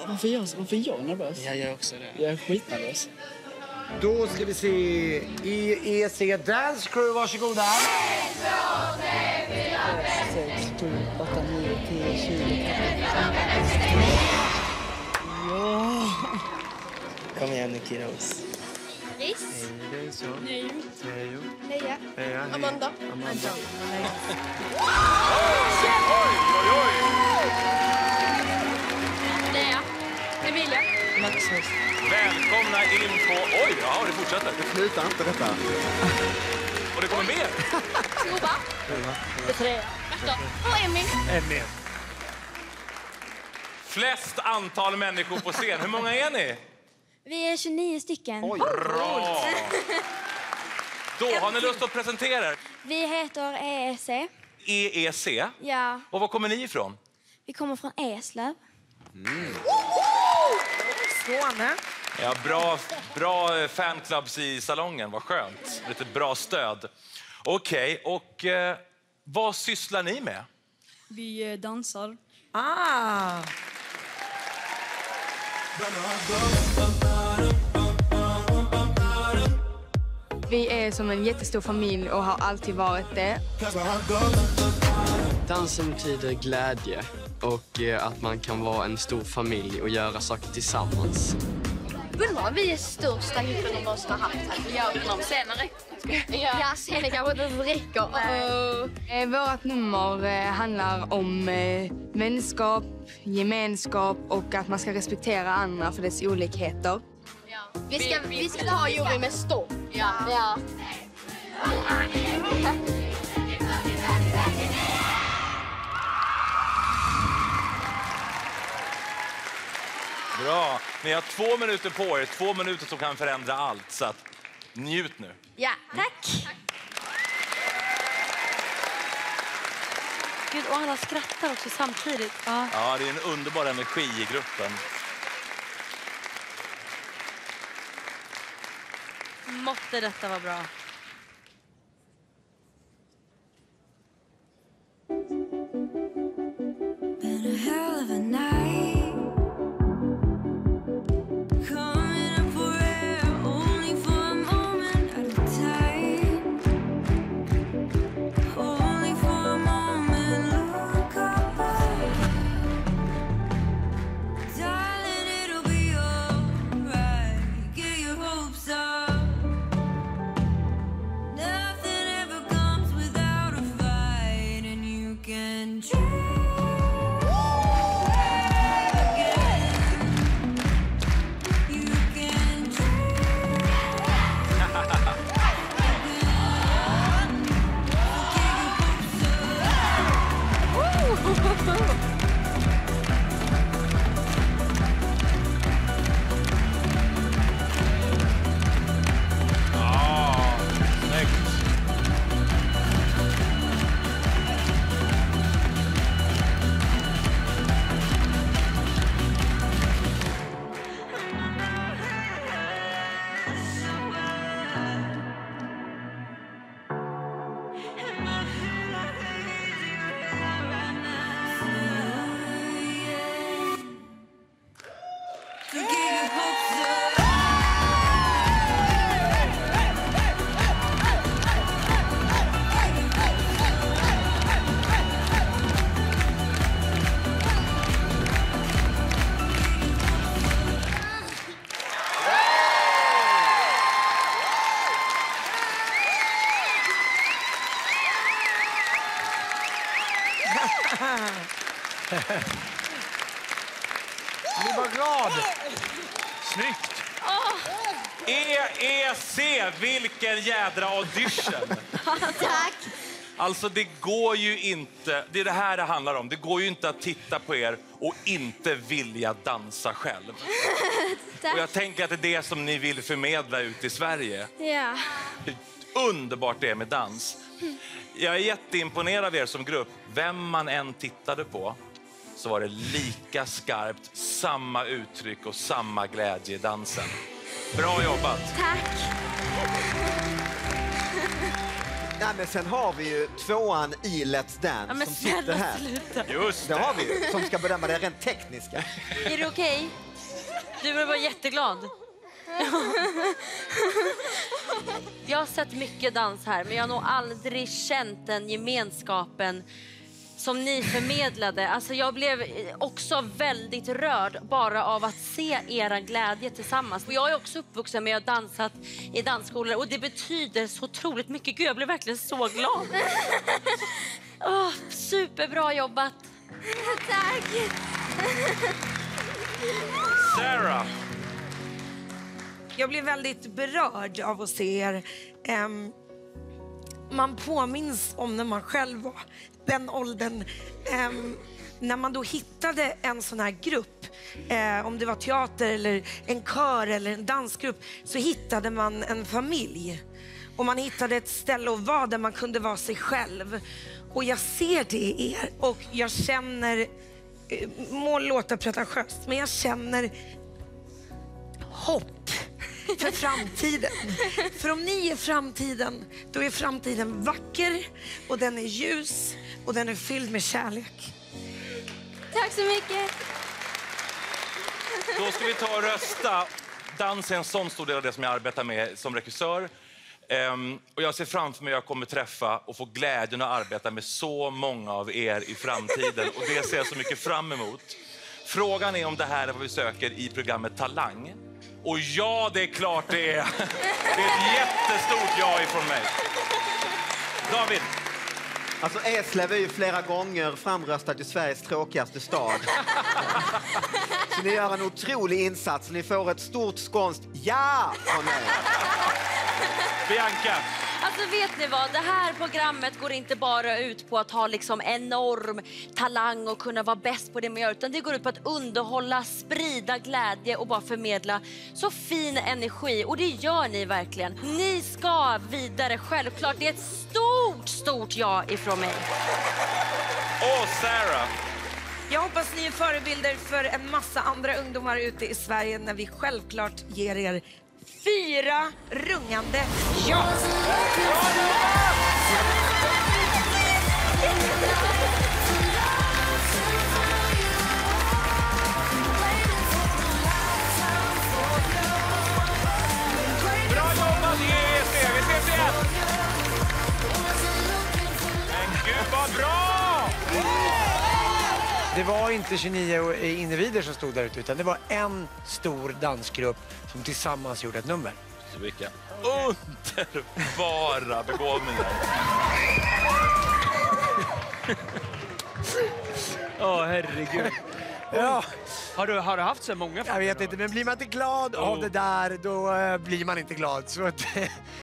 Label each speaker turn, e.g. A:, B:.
A: Varför är jag nervös?
B: Jag gör också det.
A: Jag är skitnervös.
C: Då ska vi se EEC Dance Crew, varsågoda.
A: 6, 7, 8, 9, 10, 20. Ja!
B: Kom igen nu, kiddos.
D: Chris.
B: Nejo.
D: Leia. Amanda. Lea. Emilia.
E: Välkomna in på... Oj, ja, det fortsätter.
C: Det slutar inte detta.
E: Och det kommer mer.
D: Tova. Petrea. Märta. Och Emmy.
E: Flest antal människor på scen. Hur många är ni?
D: Vi är 29 stycken.
C: Oj.
E: Bra! Då har ni lust att presentera er.
D: Vi heter EEC.
E: EEC.
D: Ja,
E: Och var kommer ni ifrån?
D: vi kommer från Eslöv.
F: Skåne.
E: Ja, bra fanclubs i salongen. Vad skönt. Lite bra stöd. Okej, och vad sysslar ni med?
G: Vi dansar.
F: Ah!
H: Vi är som en jättestor familj och har alltid varit det.
B: Dansen betyder glädje och att man kan vara en stor familj och göra saker tillsammans.
D: Undrar om vi är största gruppen de måste ha haft här. Vi gör inom senare. Ja, scenen kanske inte räcker.
H: Vårt nummer handlar om vänskap, gemenskap och att man ska respektera andra för dess olikheter.
D: Vi ska ha jury med stopp. Ja.
E: Bra. Ni har 2 minuter på er. 2 minuter som kan förändra allt. Så att, njut nu.
D: Ja, tack.
G: Gud, och alla skrattar också samtidigt.
E: Ja, det är en underbar energi i gruppen.
G: Måtte detta vara bra.
C: Bli bara glad.
E: Snyggt! EEC, vilken jädra audition!
D: Tack.
E: Alltså det går ju inte, det är det här det handlar om. Det går ju inte att titta på er och inte vilja dansa själv. Och jag tänker att det är det som ni vill förmedla ut i Sverige.
D: Ja.
E: Underbart det med dans. Jag är jätteimponerad av er som grupp. Vem man än tittade på så var det lika skarpt, samma uttryck och samma glädje i dansen. Bra jobbat!
D: Tack.
C: Ja,
I: Nej, men sen har vi ju tvåan i Let's Dance
G: Ja, men
I: som sitter
G: snälla
I: här.
G: sluta.
E: Just
I: Det
E: det.
I: har vi ju, som ska bedöma det rent tekniska.
G: Är det okej? Du borde vara jätteglad. Jag har sett mycket dans här, men jag har nog aldrig känt den gemenskapen som ni förmedlade. Alltså jag blev också väldigt rörd bara av att se era glädje tillsammans. Och jag är också uppvuxen med att ha dansat i dansskolor och det betyder så otroligt mycket. Gud, jag blev verkligen så glad. Superbra jobbat.
D: Tack!
E: Sarah.
F: Jag blev väldigt berörd av att se er. Man påminns om när man själv var den åldern. När man då hittade en sån här grupp, om det var teater eller en kör eller en dansgrupp, så hittade man en familj. Och man hittade ett ställe att vara där man kunde vara sig själv. Och jag ser det i er och jag känner, må låta pretentiöst, men jag känner hopp för framtiden. För om ni är framtiden, då är framtiden vacker och den är ljus och den är fylld med kärlek.
D: Tack så mycket.
E: Då ska vi ta och rösta. Dans är en sån stor del av det som jag arbetar med som regissör. Och jag ser framför mig att jag kommer träffa och få glädjen att arbeta med så många av er i framtiden. Och det ser jag så mycket fram emot. Frågan är om det här är vad vi söker i programmet Talang. Och ja, det är klart det är. Det är ett jättestort ja ifrån mig. David.
I: Alltså Eslöv är ju flera gånger framröstad till Sveriges tråkigaste stad. Så ni gör en otrolig insats. Ni får ett stort skånskt ja från mig.
E: Bianca.
G: Alltså vet ni vad, det här programmet går inte bara ut på att ha liksom enorm talang och kunna vara bäst på det man gör, utan det går ut på att underhålla, sprida glädje och bara förmedla så fin energi, och det gör ni verkligen. Ni ska vidare, självklart. Det är ett stort ja ifrån mig.
E: Och Sarah.
F: Jag hoppas ni är förebilder för en massa andra ungdomar ute i Sverige när vi självklart ger er 4 rungande ja.
E: Bra jobbat EEC, vi ses igen! Men gud vad bra!
C: Det var inte 29 individer som stod där ute, utan det var en stor dansgrupp som tillsammans gjorde ett nummer.
E: Så vilka underbara begåvningar.
J: Herregud.
C: Ja.
J: Har du haft så många?
C: Jag vet inte, men blir man inte glad av det där, då blir man inte glad. Så att,